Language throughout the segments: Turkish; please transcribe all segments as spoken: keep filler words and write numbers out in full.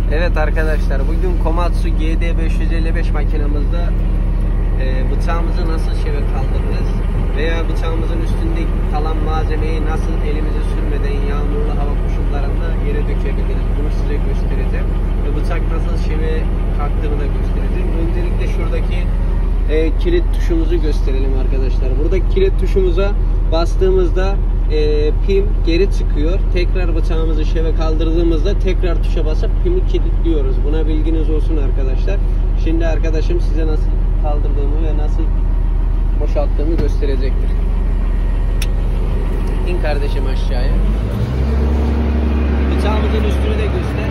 Evet arkadaşlar, bugün Komatsu G D beş yüz elli beş makinamızda e, bıçağımızı nasıl şeve kaldırırız veya bıçağımızın üstünde kalan malzemeyi nasıl elimize sürmeden yağmurlu hava koşullarında yere dökebiliriz. Bunu size göstereceğim ve bıçak nasıl şeve kalktığını da göstereceğim. Öncelikle şuradaki e, kilit tuşumuzu gösterelim arkadaşlar. Buradaki kilit tuşumuza bastığımızda e, pim geri çıkıyor. Tekrar bıçağımızı şeve kaldırdığımızda tekrar tuşa basıp pimi kilitliyoruz. Buna bilginiz olsun arkadaşlar. Şimdi arkadaşım size nasıl kaldırdığımı ve nasıl boşalttığımı gösterecektir. İn kardeşim aşağıya. Bıçağımızın üstünü de göster.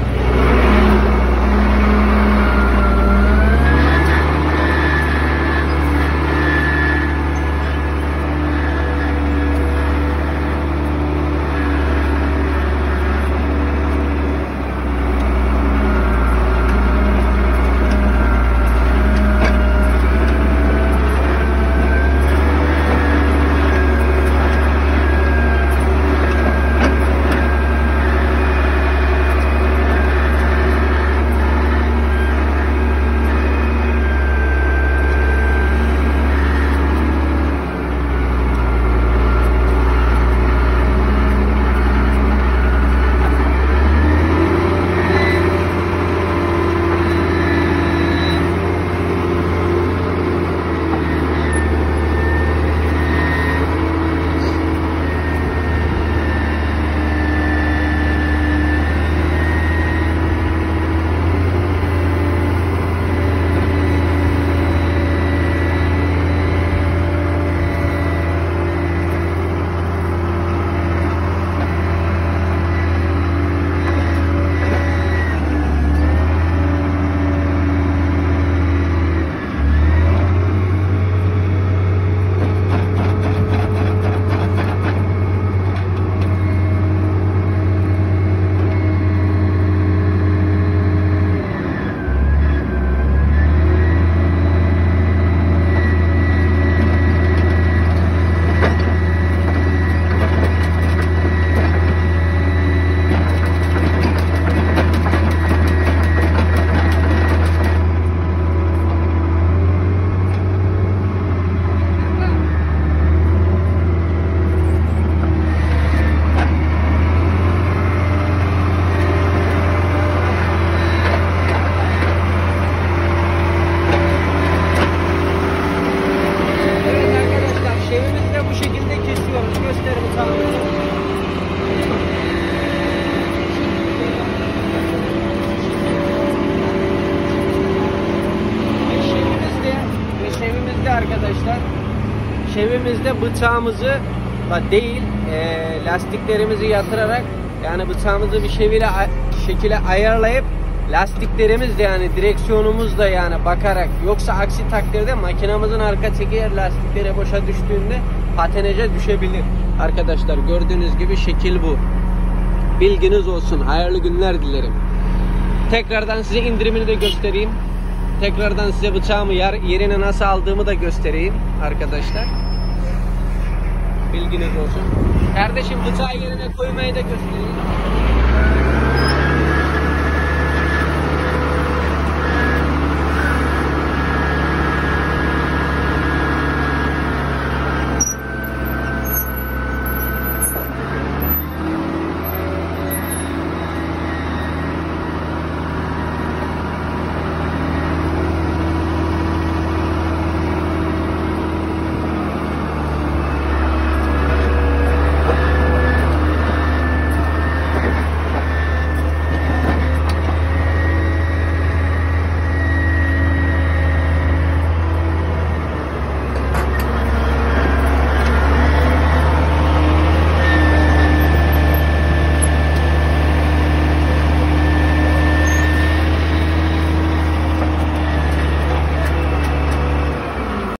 Arkadaşlar, şevimizde bıçağımızı değil e, lastiklerimizi yatırarak, yani bıçağımızı bir şekilde şekilde ayarlayıp lastiklerimiz de, yani direksiyonumuz da yani bakarak, yoksa aksi takdirde makinamızın arka teker lastikleri boşa düştüğünde patenaja düşebilir. Arkadaşlar gördüğünüz gibi şekil bu. Bilginiz olsun. Hayırlı günler dilerim. Tekrardan size indirimini de göstereyim. Tekrardan size bıçağımı yer, yerine nasıl aldığımı da göstereyim arkadaşlar. Bilginiz olsun. Kardeşim bıçağı yerine koymayı da göstereyim.